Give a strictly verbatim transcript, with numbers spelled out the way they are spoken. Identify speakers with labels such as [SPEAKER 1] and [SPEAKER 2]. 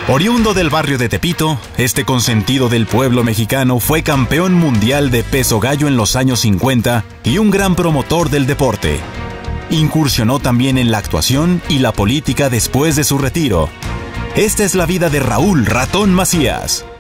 [SPEAKER 1] Oriundo del barrio de Tepito, este consentido del pueblo mexicano fue campeón mundial de peso gallo en los años cincuenta y un gran promotor del deporte. Incursionó también en la actuación y la política después de su retiro. Esta es la vida de Raúl Ratón Macías.